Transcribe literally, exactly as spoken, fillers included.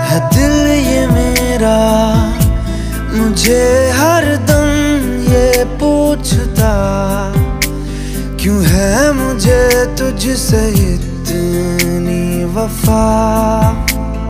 है दिल ये मेरा मुझे हर दम ये पूछता, क्यों है मुझे तुझसे इतनी वफा।